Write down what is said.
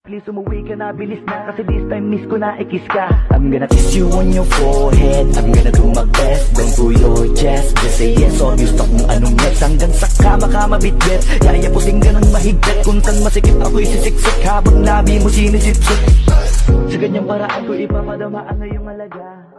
Please umuwi ka na, bilis na. Kasi this time miss ko na, ikis ka. I'm gonna kiss you on your forehead. I'm gonna do my best, down to your chest. Just say yes, obvious talk mo anong next. Hanggang sa kama ka mabitbit. Yayapusin ka ng mahigpit. Kung saan masikip ako isisiksik. Habang labi mo sinisipsip. Sa ganyang paraan ko ipapadama ang ngayong alaga.